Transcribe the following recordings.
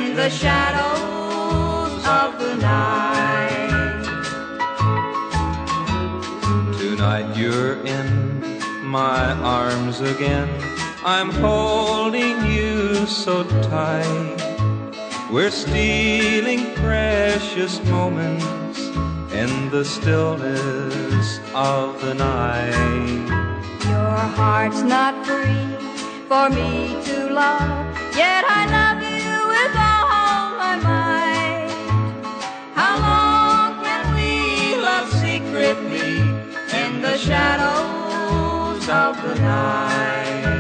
in the shadows of the night. Tonight you're in my arms again. I'm holding you so tight. We're stealing precious moments in the stillness of the night. Your heart's not free for me to love, yet I love you with all my might. How long can we love secretly in the shadows of the night?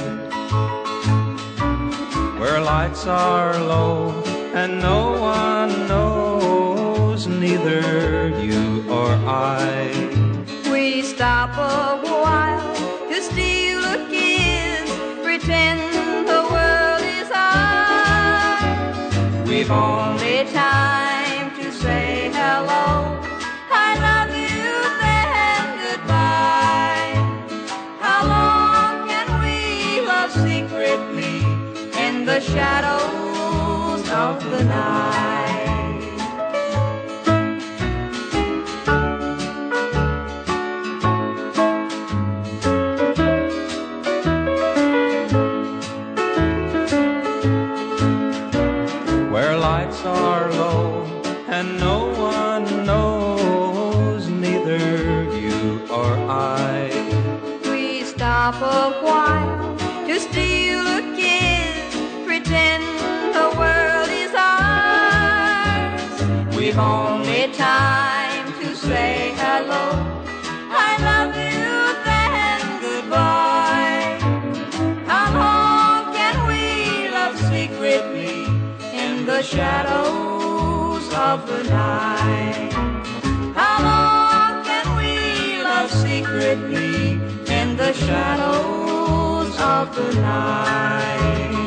Where lights are low and no one knows, neither you or I. We stop a while to steal a kiss, pretend the world is ours. We've only time to say hello, I love you, then goodbye. How long can we love secretly in the shadows of the night? Where lights are low and no one knows, neither you or I. We stop a while to steal a kiss, pretend the world is ours. We've only time to say hello, I love you, then goodbye. How long can we love secretly in the shadows of the night? How long can we love secretly in the shadows of the night?